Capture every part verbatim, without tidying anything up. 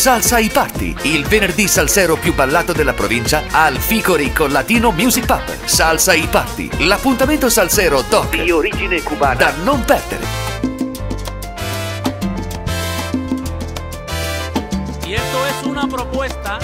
Salsa y Party, il venerdì salsero più ballato della provincia, al Ficori con Latino Music Pub. Salsa y Party, l'appuntamento salsero doc di origine cubana da non perdere. Y esto es una propuesta.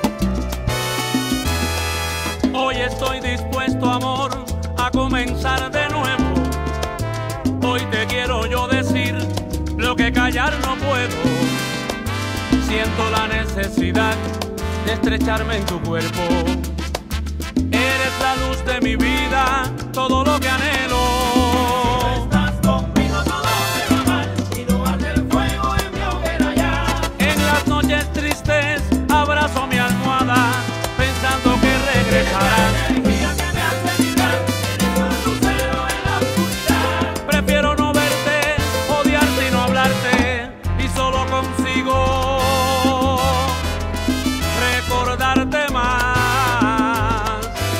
Hoy estoy dispuesto, amor, a comenzar de nuevo. Hoy te quiero yo decir lo que callar no puedo. Siento la necesidad de estrecharme en tu cuerpo. Eres la luz de mi vida, todo lo que anhelo. Estás conmigo, todo me va mal, y no arde el fuego en mi hoguera ya. En las noches tristes abrazo mi almohada, pensando que regresarás. Eres la energía que me hace vibrar, eres un lucero en la oscuridad. Prefiero no verte, odiarte y no hablarte, y solo consigo recordarte más.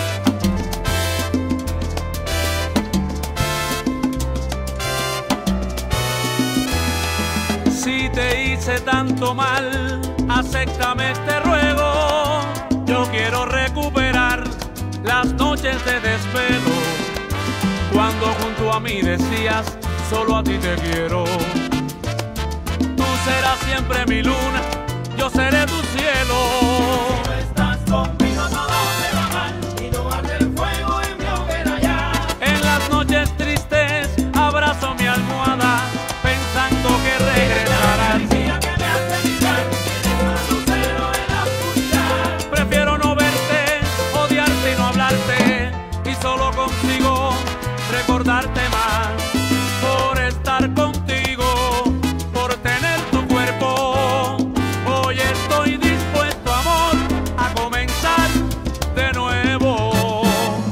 Si te hice tanto mal, acéptame este ruego. Yo quiero recuperar las noches de desvelo, cuando junto a mí decías, solo a ti te quiero. Tú serás siempre mi luna, yo seré tu cielo. Si no estás conmigo, todo me va mal, y no arde el fuego en mi hoguera ya. En las noches tristes abrazo mi almohada, pensando que regresarás. Energía que me hace vibrar, eres un lucero en la oscuridad. Prefiero no verte, odiarte y no hablarte, y solo consigo recordarte más. Por estar contigo, por tener tu cuerpo, hoy estoy dispuesto, amor, a comenzar de nuevo.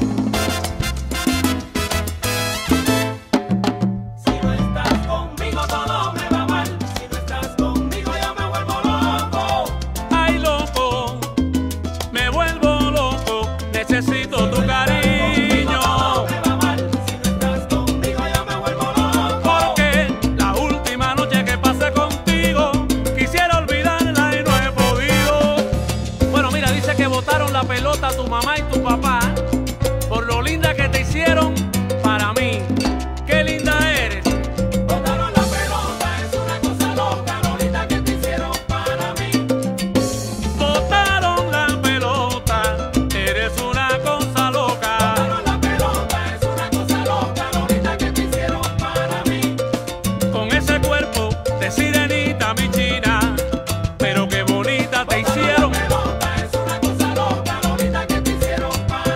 Si no estás conmigo, todo me va mal. Si no estás conmigo, yo me vuelvo loco. Ay, loco, me vuelvo loco, necesito tu cariño. Todo me va mal. Si no estás conmigo, yo me vuelvo loco. Porque la última noche que pasé contigo quisiera olvidarla y no he podido. Bueno, mira, dice que botaron la pelota tu mamá y tu papá por lo linda que te hicieron para mí. Qué linda eres. Botaron la pelota, es una cosa loca, lo linda que te hicieron para mí. Botaron la pelota, eres una cosa loca. Botaron la pelota, es una cosa loca, lo linda que te hicieron para mí. Con ese cuerpo de sirenita, mi china, pero qué bonita te hicieron. La pelota es una cosa loca, lo linda que te hicieron para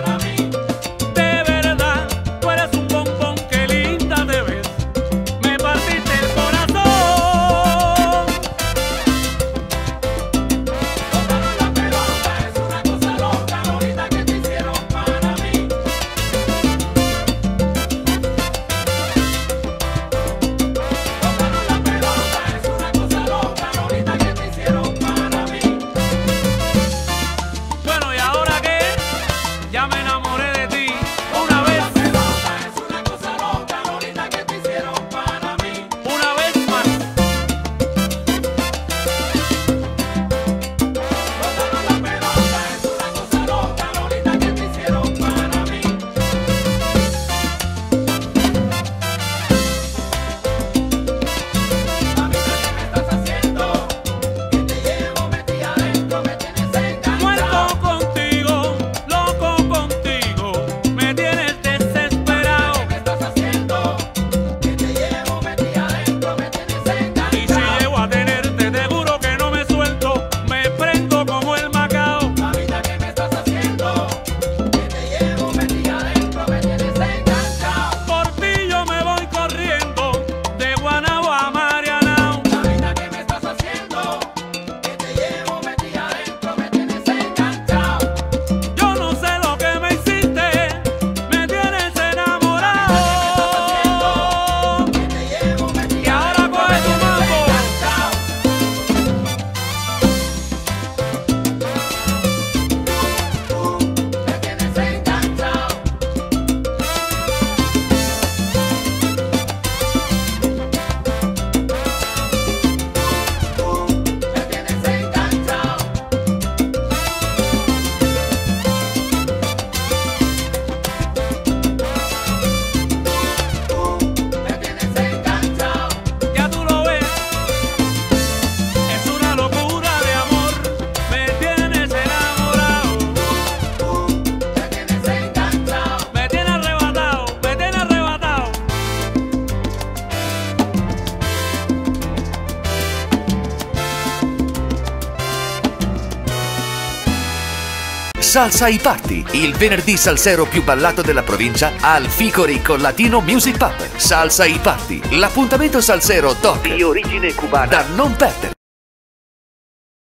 Salsa y Party, il venerdì salsero più ballato della provincia al Ficori con Latino Music Pub. Salsa y Party, l'appuntamento salsero doc di origine cubana da non perdere.